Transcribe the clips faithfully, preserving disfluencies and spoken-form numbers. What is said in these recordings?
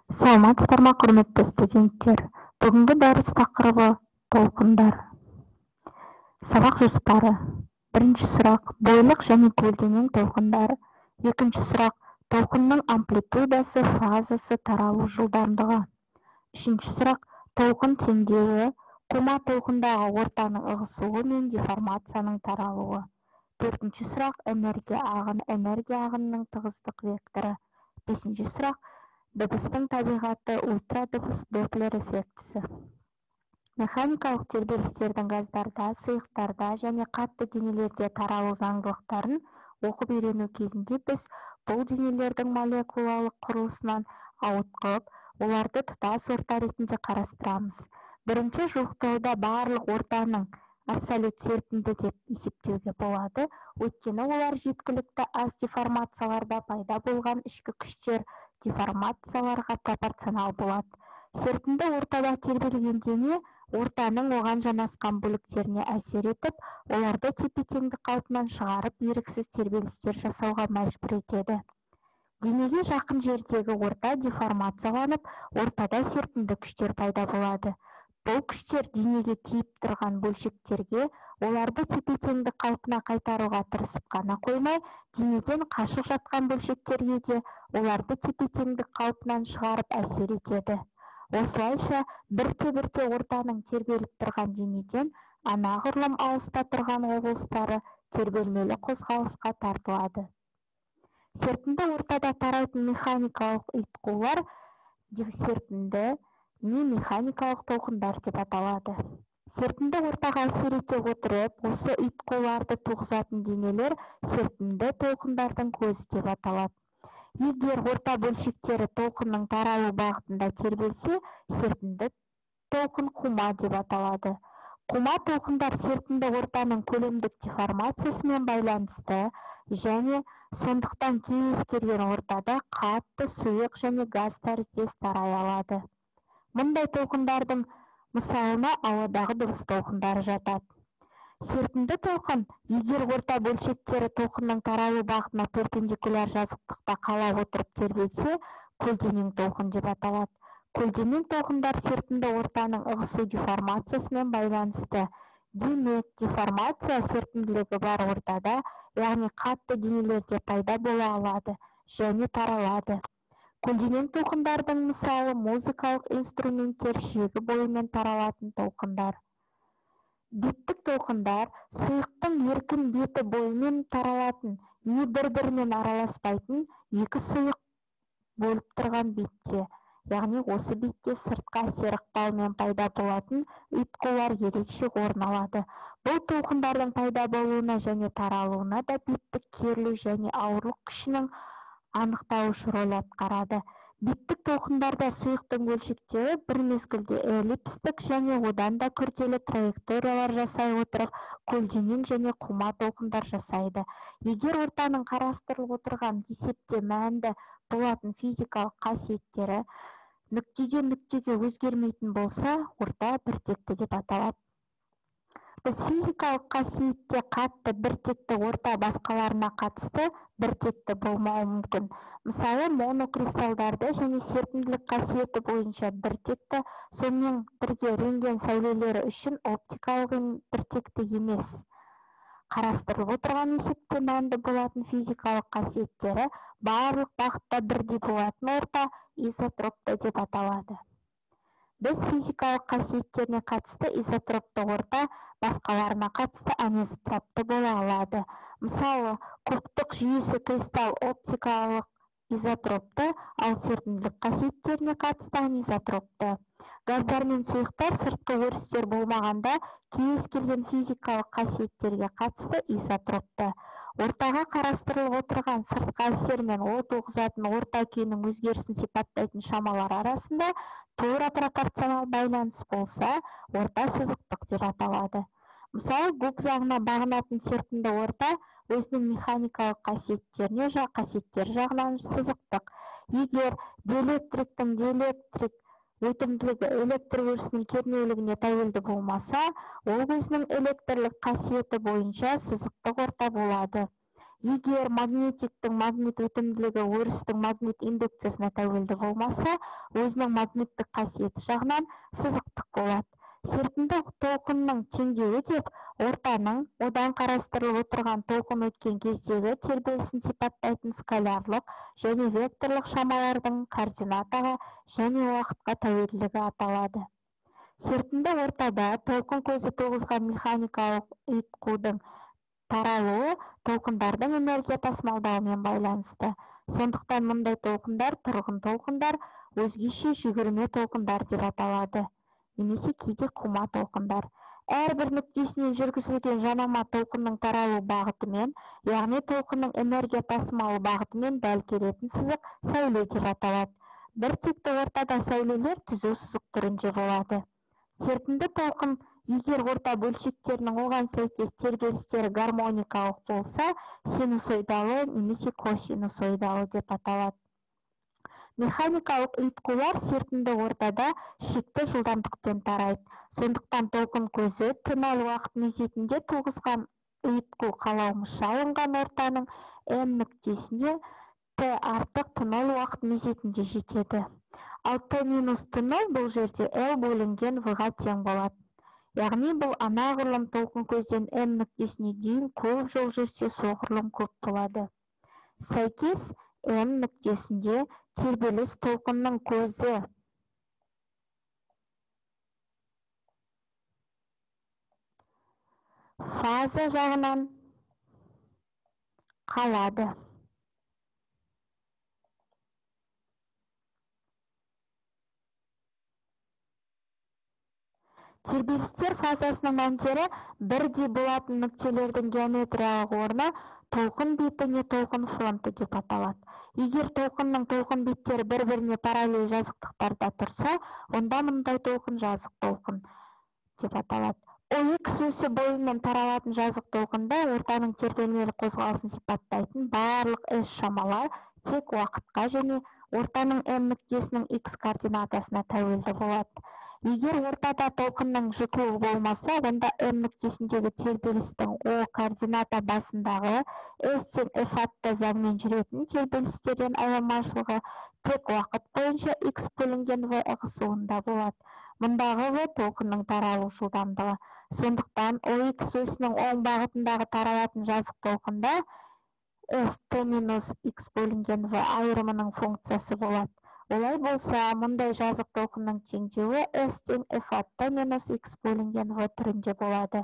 Саламатсыздар ма, құрметті студенттер? Бүгінгі дәріс тақырыбы толқындар. Сабақ жоспары. Бірінші сұрақ: бойлық және көлденең толқындар. Екінші сұрақ: толқынның амплитудасы, фазасы, таралу жылдамдығы. Үшінші сұрақ: толқын теңдеуі, қума толқындағы ортаның ығысуы мен деформацияның таралуы. Төртінші сұрақ: энергия ағыны, энергия ағынының тығыздық векторы. Бесінші сұрақ: дыбыстың табиғаты, ультра дыбыс Доплер эффектісі. Механикалық тербелістердің газдарда, сұйықтарда және қатты денелерде таралу заңдылықтарын оқып үйрену кезінде біз бұл денелердің молекулалық құрылысынан ауытқып, оларды тұтас орта ретінде қарастырамыз. Бірінші жуықтауда барлық ортаның абсолют серпінді деп есептеуге болады, өйткені олар жеткілікті аз деформацияларда пайда болған ішкі күштер деформацияларға пропорционал болады. Серпінді ортада тербелген дене ортаның оған жанасқан бөліктеріне әсер етіп, оларды тепе-теңдік қалпынан шығарып, еріксіз тербелістер жасауға мәжбүр етеді. Денеге жақын жердегі орта деформацияланып, ортада серпінді күштер пайда болады. Бұл күштер денеге тиіп тұрған бөлшектерге, оларды тепе-теңдік қалпына қайтаруға тырысып қана қоймай, денеден қашық жатқан бөлшектерге де оларды тепе-теңдік қалпынан шығарып әсер етеді. Осылайша, бірте-бірте ортаның тербеліп тұрған денеден анағұрлым алыста тұрған облыстары тербелмелі қозғалысқа тартылады. Серпінді ортада тарайтын механикалық ұйытқулар серпінді не механикалық толқындар деп аталады. Серпінді ортаға әсер ете отырып, осы ұйытқуларды туғызатын денелер серпінді толқындардың көзі деп аталады. Егер орта бөлшектері толқынның таралу бағытында тербелсе, серпінді толқын қума деп аталады. Қума толқындар серпінді ортаның көлемдік деформациясымен байланысты және сондықтан кез келген ортада қатты, сұйық және газ тәріздес тарай алады. Мұндай толқындардың мысалына ауадағы дыбыс толқындары жатады. Серпінді толқын, егер орта бөлшектері толқынның таралу бағытына перпендикуляр жазықтықта қала отырып тербелсе, көлденең толқын деп аталады. Көлденең толқындар серпінді ортаның ығысу деформациясымен байланысты. Демек, деформация серпінділігі бар ортада, яғни қатты денелерде пайда бола алады және таралады. Көлденең толқындардың мысалы музыкалық инструменттер шегі бойымен таралатын толқындар. Беттік толқындар сұйықтың еркін беті бойымен таралатын, не бір-бірімен араласпайтын екі сұйық бөліп тұрған бетте, яғни осы бетте сыртқы әсер ықпалымен пайда болатын ұйытқулар ерекше орын алады. Бұл толқындардың пайда болуына және таралуына да беттік керілу және ауырлық күшінің анықтауыш рөл атқарады. Беттік толқындарда сұйықтың бөлшектері бір мезгілде эллипстік және одан да күрделі траекториялар жасай отырып, көлденең және қума толқындар жасайды. Егер ортаның қарастырылып отырған есепте мәнді болатын физикалық қасиеттері нүктеден нүктеге өзгермейтін болса, орта біртекті деп аталады. Біз физикалық қасиетте қатты біртекті орта басқаларына қатысты біртекті болмауы мүмкін. Мысалы, монокристалдарды және серпімділік қасиеті бойынша біртекті, сонымен бірге рентген сәулелері үшін оптикалық біртекті емес. Қарастырылып отырған есепте мәнді болатын физикалық қасиеттері барлық бағытта бірдей болатын орта изотропты деп аталады. Біз физикалық қасиеттеріне қатысты изотропты орта, басқаларына қатысты анизотропты бола алады. Мысалы, кубтық жүйесі кристалл оптикалық изотропты, ал серпімділік қасиеттеріне қатысты анизотропты. Газдар мен сұйықтар сыртқы өрістер болмағанда кез келген физикалық қасиеттерге қатысты изотропты. Ортаға қарастырылып отырған сыртқы әсер мен ол туғызатын орта күйінің өзгерісін сипаттайтын шамалар арасында тура пропорционал байланыс болса, орта сызықтық деп аталады. Мысалы, Гук заңына бағынатын серпінді орта өзінің механикалық қасиеттеріне қасиеттер жағынан сызықтық. Егер диэлектриктің диэлектрик өтімділігі электр өрісінің кернеулігіне тәуелді болмаса, ол өзінің электрлік қасиеті бойынша сызықтық орта болады. Егер магнитиктің магнит өтімділігі өрістің магнит индукциясына тәуелді болмаса, өзінің магниттік қасиеті жағынан сызықтық болады. Серпімді толқынның теңдеуі деп ортаның одан қарастырылып отырған толқын өткен кездегі тербелісін сипаттайтын скалярлық және векторлық шамалардың координатаға және уақытқа тәуелділігі аталады. Серпімді ортада толқын көзі туғызған механикалық ұйытқудың таралуы толқындардың энергия тасымалдауымен байланысты. Сондықтан мұндай толқындар тұрғын толқындар, өзгеше жүгірме толқындар деп аталады, немесе кейде қума толқындар. Әрбір нүктесінен жүргізілген жанама толқынның таралу бағытымен, яғни толқынның энергия тасымалы бағытымен дәл келетін сызық сәуле деп аталады. Бір текті ортада сәулелер түзу сызық түрінде болады. Серпімді толқын, егер орта бөлшектерінің оған сәйкес тербелістері гармоникалық болса, синусоидалы немесе косинусоидалы деп аталады. Механикалық ұйытқулар серпімді ортада шекті жылдамдықпен тарайды. Сондықтан толқын көзі тынал уақыт мезетінде туғызған ұйытқу қалаумыш алынған ортаның N нүктесіне Т артық тынал уақыт мезетінде жетеді. Ал Т минус тынал бұл жерде L бөлінген V-ға тең болады. Яғни бұл анағұрлым толқын көзден N нүктесіне дейін көп жол жүрсе соғұрлым көп болады. Сәйкес N нүктесінде тербеліс толқынның көзі фаза жағынан қалады. Тербелістер фазасының мәндері бірдей болатын нүктелердің геометриялық орны толқын беті не толқын фронты деп аталады. Егер толқынның толқын беттері бір-біріне параллель жазықтықтарда тұрса, онда мұндай толқын жазық толқын деп аталады. О X өсі бойымен таралатын жазық толқында ортаның тербелмелі қозғалысын сипаттайтын барлық S шамалар тек уақытқа және ортаның N нүктесінің X координатасына тәуелді болады. Егер ортада толқынның жұтылуы болмаса, онда N нүктесіндегі тербелістің O координата басындағы S тең F атты заңмен жүретін тербелістерден айырмашылығы тек уақыт бойынша X бөлінген V ығысуында болады. Мұндағы V толқынның таралу жылдамдығы. Сондықтан O X өсінің оң бағытындағы таралатын жазық толқында S T минус X бөлінген V айырымының функциясы болады. Олай болса, мұндай жазық толқынның теңдеуі S тең F атты минус X бөлінген V түрінде болады.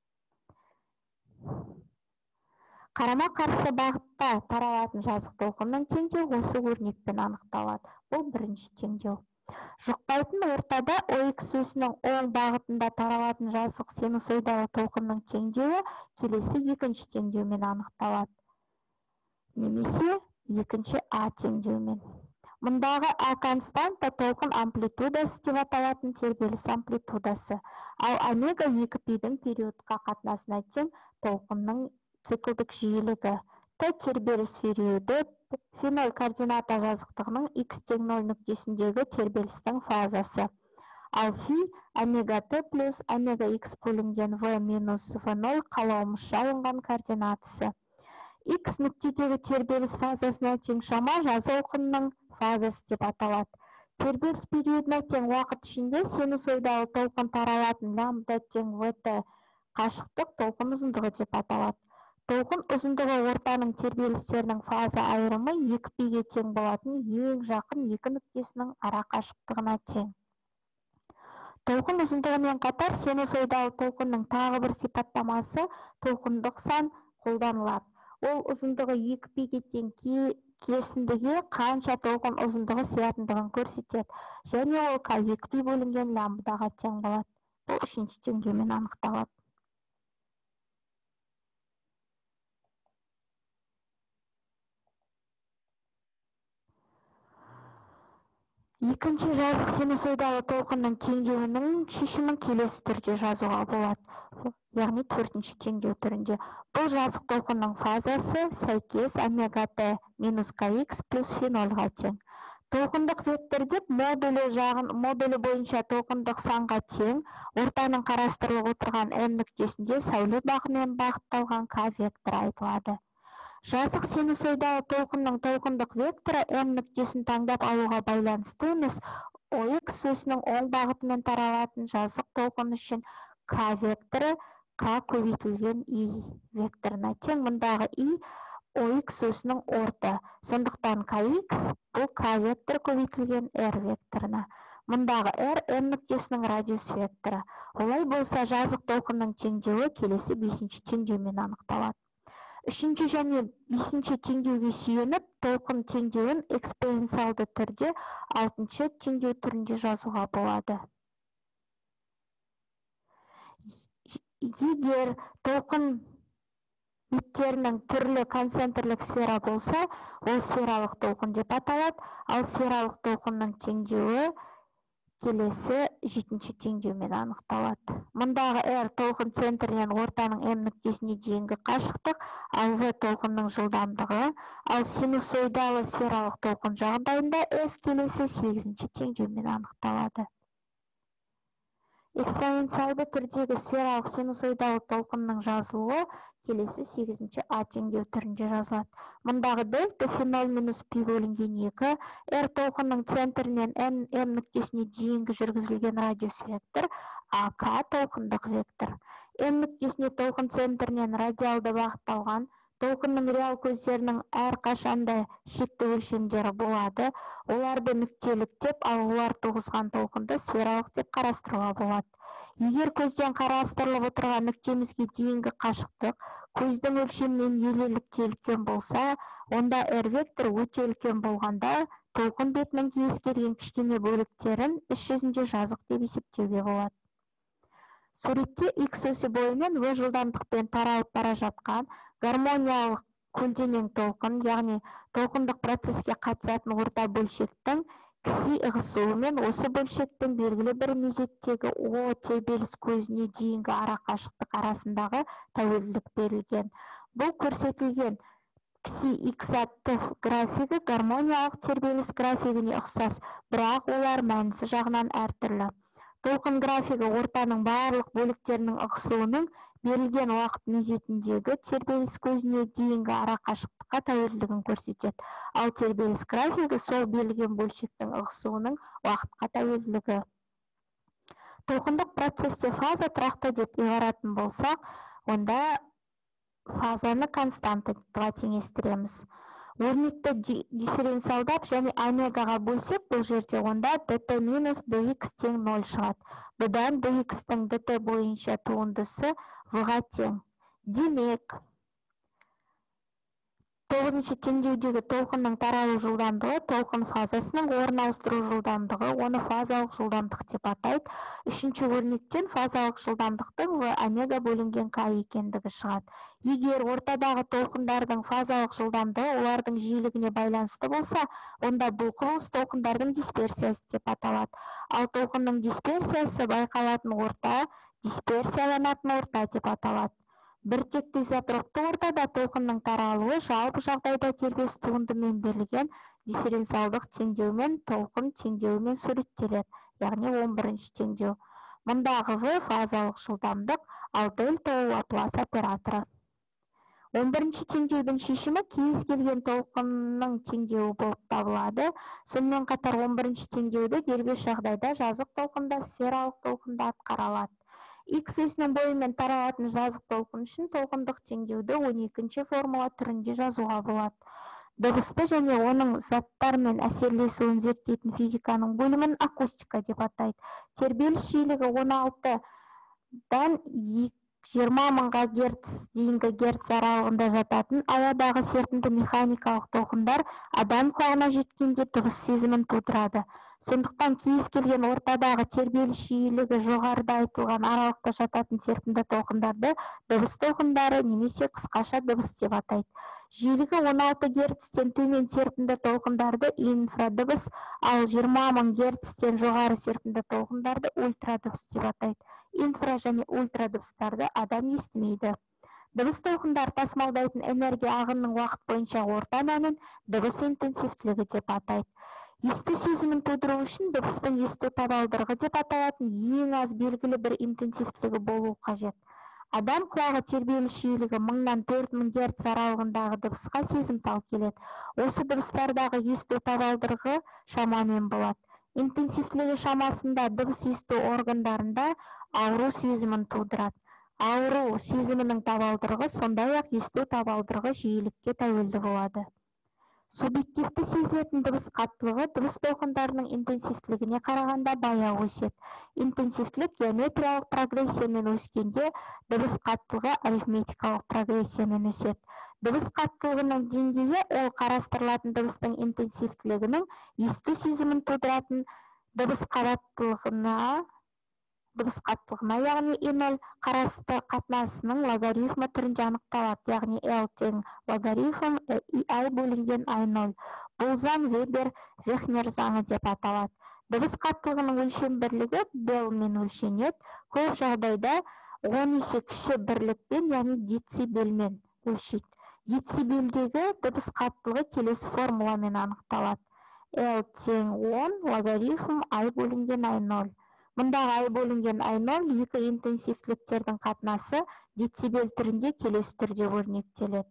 Қарама қарсы бағытта таралатын жазық толқынның теңдеуі осы өрнекпен анықталады. Бұл бірінші теңдеу. Жұқпайтын ортада O X өсінің оң бағытында таралатын жазық синусоидалы толқынның теңдеуі келесі екінші теңдеумен анықталады. Немесе екінші А теңдеумен. Мұндағы А константа толқын амплитудасы деп аталатын тербеліс амплитудасы. Ал омега екі пидің периодқа қатынасына тең толқынның циклдік жиілігі. Т тербеліс периоды фенол координата жазықтығының X тең нөл нүктесіндегі тербелістің фазасы. Ал фи омега Т плюс омега X бөлінген V минус V нөл қалаумыш алынған координатасы. X нүктедегі тербеліс фазасына тең шама жазық толқынның фазасы деп аталады. Тербеліс периодына тең уақыт ішінде синусоидалы толқын таралатын лямбда тең Вт қашықтық толқын ұзындығы деп аталады. Толқын ұзындығы ортаның тербелістерінің фаза айырымы екі пиге тең болатын ең жақын екі нүктесінің ара қашықтығына тең. Толқын ұзындығымен қатар синусоидалы толқынның тағы бір сипаттамасы толқындық сан қолданылады. Ол ұзындығы екі пиге тең кесіндіге қанша толқын ұзындығы сиятындығын көрсетеді, және ол К екі пи бөлінген лямбдаға тең болады. Бұл үшінші теңдеумен анықталады. Екінші жазық синусоидалы толқынның теңдеуінің шешімін келесі түрде жазуға болады. Яғни төртінші теңдеу түрінде. Бұл жазық толқынның фазасы сәйкес омега Т минус Кх плюс фи нөлға тең. Толқындық вектор деп модулі жағын модулі бойынша толқындық санға тең, ортаның қарастырылып отырған N нүктесінде сәуле бағымен бағытталған К векторы айтылады. Жазық синусоидалы толқынның толқындық векторы m нүктесін таңдап алуға байланысты емес, ОХ осінің оң бағытымен таралатын жазық толқын үшін k векторы k көбейтілген i векторына тең. Мұндағы i ОХ осінің орта. Сондықтан kx бұл k вектор көбейтілген r векторына. Мұндағы r m нүктесінің радиус векторы. Олай болса, жазық толқынның теңдеуі келесі бесінші теңдеумен анықталады. Үшінші және бесінші теңдеуге сүйеніп, толқын теңдеуін экспоненциалды түрде алтыншы теңдеу түрінде жазуға болады. Егер толқын беттерінің түрлі концентрлік сфера болса, ол сфералық толқын деп аталады, ал сфералық толқынның теңдеуі келесі жетінші теңдеумен анықталады. Мұндағы r толқын центрінен ортаның m нүктесіне дейінгі қашықтық, ал v толқынның жылдамдығы, ал синусоидалы сфералық толқын жағдайында s келесі сегізінші теңдеумен анықталады. Экспоненциалды түрдегі сфералық синусоидалы толқынның жазылуы келесі сегізінші а теңдеу түрінде жазылады. Мұндағы дельта фенол минус пи бөлінген екі, r толқынның центрінен m нүктесіне дейінгі жүргізілген радиус вектор, ак толқындық вектор. m нүктесіне толқын центрінен радиалды бағытталған толқынның реал көздерінің әр қашанда шекті өлшемдері болады. Оларды нүктелік деп, ал олар туғызған толқынды сфералық деп қарастыруға болады. Егер көзден қарастырылып отырған нүктемізге дейінгі қашықтық көздің өлшемінен елулікте үлкен болса, онда r вектор өте үлкен болғанда, толқын бетінің кез келген кішкене бөліктерін іс жүзінде жазық деп есептеуге болады. Суретте x осі бойымен v жылдамдықпен таралып бара жатқан гармониялық көлденең толқын, яғни толқындық процеске қатысатын орта бөлшектің кси ығысуымен осы бөлшектің белгілі бір мезеттегі о тербеліс көзіне дейінгі ара қашықтық арасындағы тәуелділік берілген. Бұл көрсетілген кси х атты графигі гармониялық тербеліс графигіне ұқсас, бірақ олар мәнісі жағынан әртүрлі. Толқын графигі ортаның барлық бөліктерінің ығысуының берілген уақыт мезетіндегі тербеліс көзіне дейінгі ара қашықтыққа тәуелділігін көрсетеді. Ал тербеліс графигі сол берілген бөлшектің ығысуының уақытқа тәуелділігі. Толқындық процесте фаза тұрақты деп ұйғаратын болсақ, онда фазаны константаға теңестіреміз. Өрнекті дифференциалдап және омегаға бөлсек, бұл жерде онда dt минус dx тең нөл шығады. Бұдан dx-тің dt бойынша туындысы v-ға тең. Демек, тоғызыншы теңдеудегі толқынның таралу жылдамдығы толқын фазасының орын ауыстыру жылдамдығы, оны фазалық жылдамдық деп атайды. Үшінші өрнектен фазалық жылдамдықтың v омега бөлінген k екендігі шығады. Егер ортадағы толқындардың фазалық жылдамдығы олардың жиілігіне байланысты болса, онда бұл құбылыс толқындардың дисперсиясы деп аталады. Ал толқынның дисперсиясы байқалатын орта, дисперсияланатын орта деп аталады. Бір текті изотропты ортада толқынның таралуы жалпы жағдайда дербес туындымен берілген дифференциалдық теңдеумен толқын теңдеуімен суреттеледі, яғни он бірінші теңдеу. Мұндағы v фазалық жылдамдық, ал дельта Лаплас операторы. он бірінші теңдеудің шешімі кез келген толқынның теңдеуі болып табылады. Сонымен қатар он бірінші теңдеуді дербес жағдайда жазық толқында, сфералық толқында атқара алады. X осінің бойымен таралатын жазық толқын үшін толқындық теңдеуді он екінші формула түрінде жазуға болады. Дыбысты және оның заттармен әсерлесуін зерттейтін физиканың бөлімін акустика деп атайды. Тербеліс жиілігі он алтыдан жиырма мыңға герц дейінгі герц аралығында жататын ауадағы серпінді механикалық толқындар адам құлағына жеткенде дыбыс сезімін тудырады. Сондықтан кез келген ортадағы тербеліс жиілігі жоғарыда айтылған аралықта жататын серпінді толқындарды дыбыс толқындары немесе қысқаша дыбыс деп атайды. Жиілігі он алты герцтен төмен серпінді толқындарды инфрадыбыс, ал жиырма мың герцтен жоғары серпінді толқындарды ультрадыбыс деп атайды. Инфра және ультрадыбыстарды адам естімейді. Дыбыс толқындар тасымалдайтын энергия ағынның уақыт бойынша орта мәнін дыбыс интенсивтілігі деп атайды. Есту сезімін тудыру үшін дыбыстың есту табалдырығы деп аталатын ең аз белгілі бір интенсивтілігі болу қажет. Адам құлағы тербеліс жиілігі мыңнан төрт мың герц аралығындағы дыбысқа сезімтал келеді. Осы дыбыстардағы есту табалдырығы шамамен болады. Интенсивтілігі шамасында дыбыс есту органдарында ауру сезімін тудырады. Ауру сезімінің табалдырығы сондай-ақ есту табалдырығы жиілікке тәуелді болады. Субъективті сезілетін дыбыс қаттылығы дыбыс толқындарының интенсивтілігіне қарағанда баяу өседі. Интенсивтілік геометриялық прогрессиямен өскенде, дыбыс қаттылығы арифметикалық прогрессиямен өседі. Дыбыс қаттылығының деңгейі ол қарастырылатын дыбыстың интенсивтілігінің есту сезімін тудыратын дыбыс қаттылығына дыбыс қаттылығына, яғни и нөл қарасты қатынасының логарифмі түрінде анықталады, яғни L тең логарифм I бөлінген I нөл. Бұл заң Вебер-Вехнер заңы деп аталады. Дыбыс қаттылығының өлшем бірлігі белмен өлшенеді, көп жағдайда он есе кіші бірлікпен, яғни децибелмен өлшейді. Децибелдегі дыбыс қаттылығы келесі формуламен анықталады. L тең он логарифм I бөлінген I нөл. Мұндағы I бөлінген I нөл екі интенсивтіліктердің қатынасы децибел түрінде келесі түрде өрнектеледі.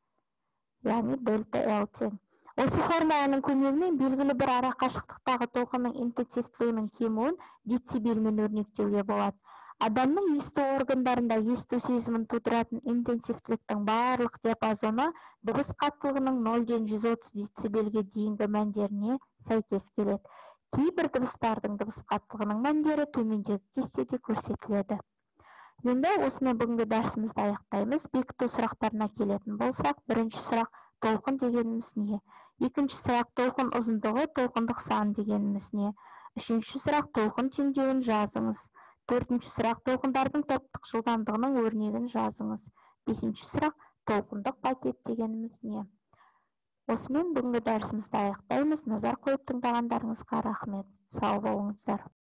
Яғни дельта L тең. Осы формуланың көмегімен белгілі бір ара қашықтықтағы толқынның интенсивтілігінің кемуін децибелмен өрнектеуге болады. Адамның есту органдарында есту сезімін тудыратын интенсивтіліктің барлық диапазоны дыбыс қаттылығының нөлден жүз отыз децибелге дейінгі мәндеріне сәйкес келеді. Кейбір дыбыстардың дыбыс қаттылығының мәндері төмендегі кестеде көрсетіледі. Енді осымен бүгінгі дәрісімізді аяқтаймыз. Бекіту сұрақтарына келетін болсақ, бірінші сұрақ толқын дегеніміз не? Екінші сұрақ толқын ұзындығы, толқындық сан дегеніміз не? Үшінші сұрақ толқын теңдеуін жазыңыз. Төртінші сұрақ толқындардың топтық жылдамдығының өрнегін жазыңыз. Бесінші сұрақ толқындық пакет дегеніміз не? Осымен бүгінгі дәрісімізді аяқтаймыз. Назар қойып тыңдағандарыңызға рахмет. Сау болыңыздар.